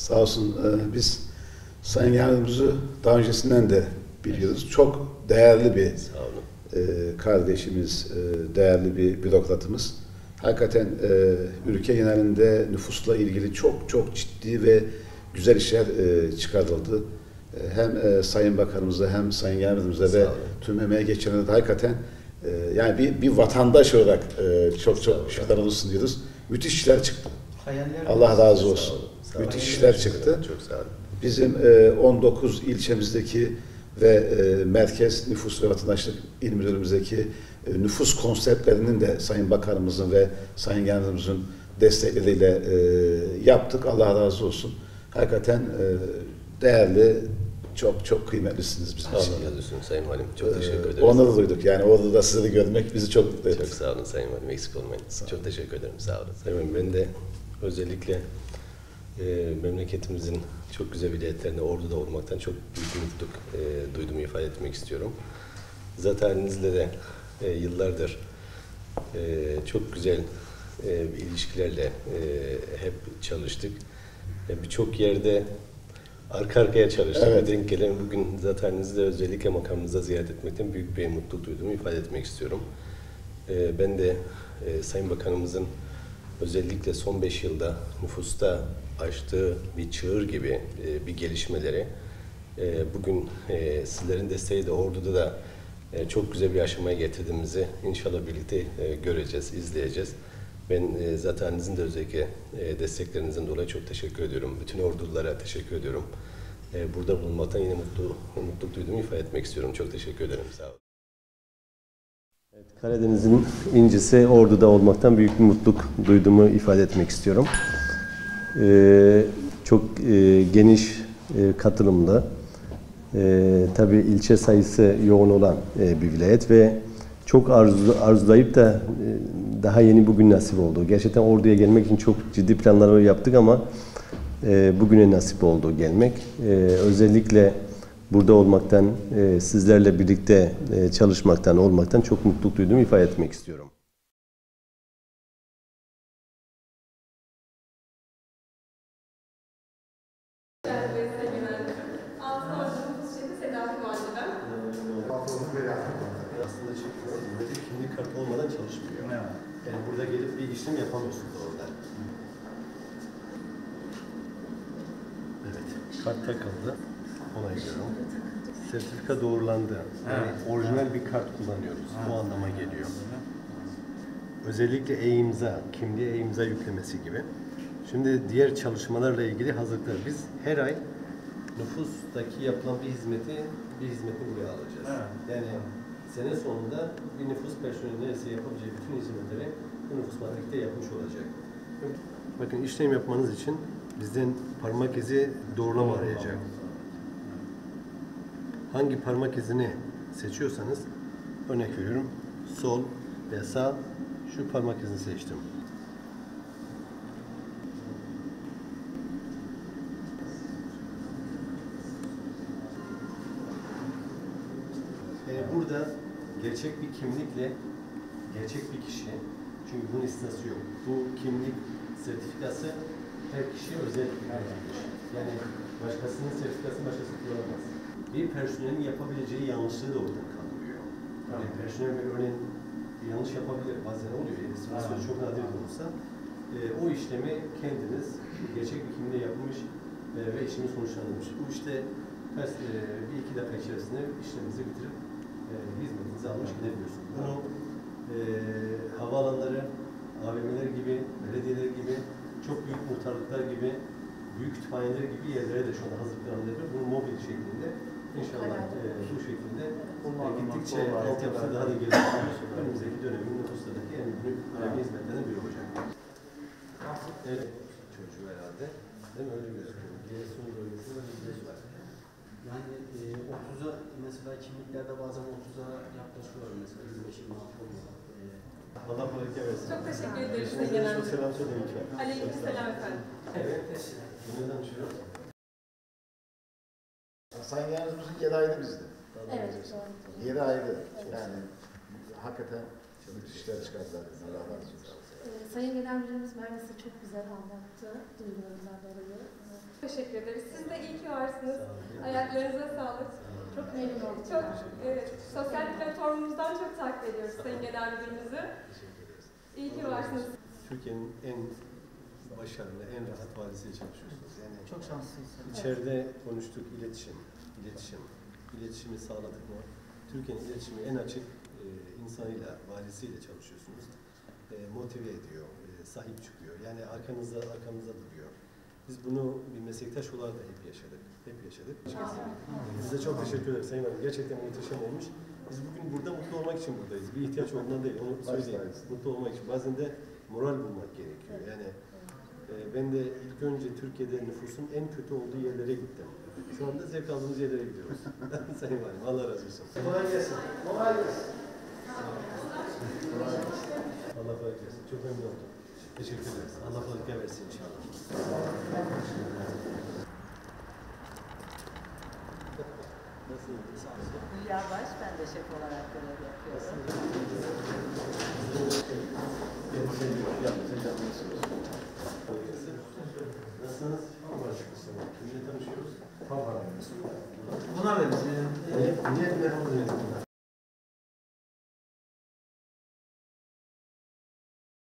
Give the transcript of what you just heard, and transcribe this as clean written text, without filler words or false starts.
Sağ olsun. Biz Sayın Yardımcımızı daha öncesinden de biliyoruz. Çok değerli bir kardeşimiz, değerli bir bürokratımız. Hakikaten ülke genelinde nüfusla ilgili çok ciddi ve güzel işler çıkarıldı. Hem Sayın Bakanımıza hem Sayın Yardımcımıza ve tüm emeğe geçenlere de hakikaten yani bir vatandaş olarak çok şükürler olsun diyoruz. Müthiş işler çıktı. Allah razı olsun. Müthiş işler çıktı. Çok sağ olun. Bizim 19 ilçemizdeki ve merkez nüfus ve vatandaşlık il müdürlüğümüzdeki nüfus konseptlerinin de Sayın Bakanımızın ve Sayın Yardımcımızın destekleriyle yaptık. Allah razı olsun. Hakikaten değerli, çok kıymetlisiniz bizim için. Allah razı olsun Sayın Valim. Çok teşekkür ederiz. Onları duyduk. Yani orada da sizi görmek bizi çok mutlu etti. Çok sağ olun Sayın Valim. Eksik olmayın. Çok teşekkür ederim. Sağ olun. Sayın Valim, ben de özellikle memleketimizin çok güzel vilayetlerinde Ordu'da olmaktan çok büyük mutluluk duyduğumu ifade etmek istiyorum. Zaten halinizle de yıllardır çok güzel ilişkilerle hep çalıştık. Birçok yerde arka arkaya çalıştık. Evet. Denk gelen bugün zaten halinizle özellikle makamınıza ziyaret etmekten büyük bir mutluluk duyduğumu ifade etmek istiyorum. Ben de Sayın Bakanımızın özellikle son 5 yılda nüfusta açtığı bir çığır gibi bir gelişmeleri bugün sizlerin desteğiyle Ordu'da da çok güzel bir aşamaya getirdiğimizi inşallah birlikte göreceğiz, izleyeceğiz. Ben zaten sizin de özellikle desteklerinizden dolayı çok teşekkür ediyorum. Bütün Ordululara teşekkür ediyorum. Burada bulunmaktan yine mutluluk duyduğumu ifade etmek istiyorum. Çok teşekkür ederim. Sağ olun. Evet, Karadeniz'in incisi Ordu'da olmaktan büyük bir mutluluk duyduğumu ifade etmek istiyorum. Çok geniş katılımlı, tabii ilçe sayısı yoğun olan bir vilayet ve çok arzulayıp da daha yeni bugün nasip oldu. Gerçekten Ordu'ya gelmek için çok ciddi planlar yaptık ama bugüne nasip oldu gelmek. Özellikle burada olmaktan, sizlerle birlikte çalışmaktan, olmaktan çok mutluluk duyduğumu ifade etmek istiyorum. Aslında kimlik kartı olmadan çalışmıyor. Yani burada gelip bir işlem yapamıyorsunuz orada. Evet, kart takıldı. Onaylıyorum. Sertifika doğrulandı. Yani orijinal bir kart kullanıyoruz. Bu anlama geliyor. Özellikle e-imza, kimliğe e-imza yüklemesi gibi. Şimdi diğer çalışmalarla ilgili hazırlıklar. Biz her ay nüfustaki yapılan bir hizmeti buraya alacağız. Yani sene sonunda bir nüfus personeli neredeyse yapabileceği bütün hizmetleri bu nüfus matrikte yapmış olacak. Bakın işlem yapmanız için bizden parmak izi doğrulama arayacak. Hangi parmak izini seçiyorsanız, örnek veriyorum, sol ve sağ, şu parmak izini seçtim. Yani burada gerçek bir kimlikle gerçek bir kişi, çünkü bunun istisnası yok. Bu kimlik sertifikası her kişiye özel ayrılmış. Yani başkasının sertifikasını başkası kullanamaz. Bir personelin yapabileceği yanlışlığı da oradan kalmıyor. Yani personel örneğin yanlış yapabilir, bazen oluyor. Yani çok nadir de olsa. O işlemi kendiniz gerçek bir kimliğe yapmış ve işlemi sonuçlandırmış. Bu işte bir iki dakika içerisinde işleminizi bitirip hizmetinizi almış gidebiliyorsunuz. Bunu havaalanları, AVM'ler gibi, belediyeler gibi, çok büyük muhtarlıklar gibi, büyük kütüphaneler gibi yerlere de şu anda hazırlanıyor. Bunu mobil şeklinde inşallah bu şekilde gittikçe altyapısı daha da geliştiriyoruz. Önümüzdeki dönemin nüfuslardaki en büyük önemli hizmetlerden biri olacak. Evet, çocuğu herhalde. Değil mi? Öyle gözüküyor. Giresun bölgesinde bir var. Yani 30'a mesela kimliklerde bazen 30'a yaklaşıyor mesela 25-26 oluyor. Allah bereket versin. Çok teşekkür ederim. Eşinize çok selam söyleyin lütfen. Aleykümselam efendim. Evet. Kimle tanışıyoruz? Sayın Yardımcımızın yeri ayrı bizde. Evet, doğru. Yeri ayrı. Yani hakikaten müthiş işler çıkarttılar. Allah razı olsun. Sayın Genel Müdürümüz Mernis'i çok güzel anlattı duygularından dolayı. Teşekkür ederiz. Siz de iyi ki varsınız. Ayaklarınıza sağlık. Çok memnun oldum. Çok, evet, sosyal platformumuzdan çok takip ediyoruz Sayın Genel Müdürümüzü. İyi ki varsınız. Türkiye'nin en başarılı, en rahat valisiyle çalışıyorsunuz. Yani Çok şanslıyız. içeride konuştuk, iletişimi sağladık mı? Türkiye'nin iletişimi en açık insanıyla, valisiyle çalışıyorsunuz. Motive ediyor, sahip çıkıyor. Yani arkamızda duruyor. Biz bunu bir meslektaş olarak da hep yaşadık. Size çok teşekkür ederim Sayın Hanım. Gerçekten muhteşem olmuş. Biz bugün burada mutlu olmak için buradayız. Bir ihtiyaç olduğundan değil, onu söyleyeyim. Mutlu olmak için. Bazen de moral bulmak gerekiyor. Yani ben de ilk önce Türkiye'de nüfusun en kötü olduğu yerlere gittim. Şu anda zevk aldığımız yerlere gidiyoruz. Sayın Valim, Allah razı olsun. Kolay gelsin. Kolay gelsin. Allah kolaylık versin. Çok memnun oldum. Teşekkür ederiz. Allah kolaylık versin inşallah. Nasılsınız? Hülya Baş, ben de şef olarak görev yapıyorum. Nasılsınız? Kimle tanışıyoruz? Buna benziyor. Niye merhaba dedim?